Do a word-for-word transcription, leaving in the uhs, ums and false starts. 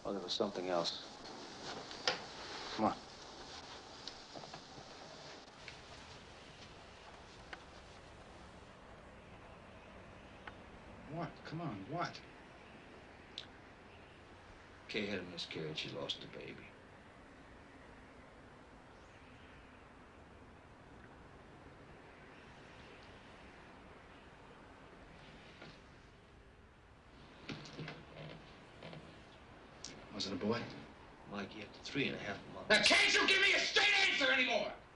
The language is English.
Oh, there was something else. Come on. What? Come on, what? Kay had a miscarriage. She lost the baby. Was it a boy? Mike, you have three and a half months. Now, can't you give me a straight answer anymore?